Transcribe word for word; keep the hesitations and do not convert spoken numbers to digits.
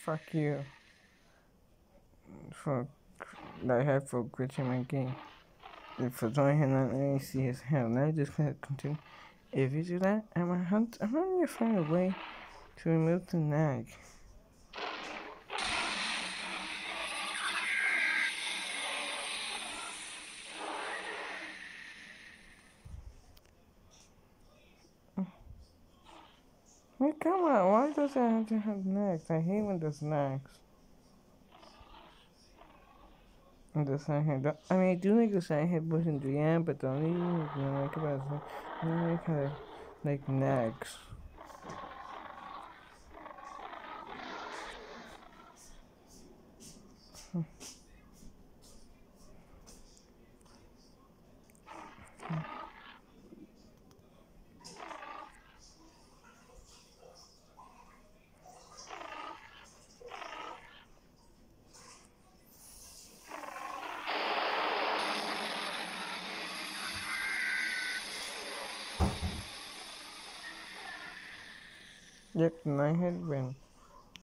Fuck you for that I had for glitching my game. If for joining him, let me see his hell. Now you just gonna continue. If you do that, I'm gonna hunt. I'm gonna find a way to remove the nag. Wait, come on. Why does it have to have nags? I hate when there's nags. And the sign here. I mean, I do like the sign here bush in the end, but the only thing I like about it is like, I don't like how they like nags. Yep, my head win.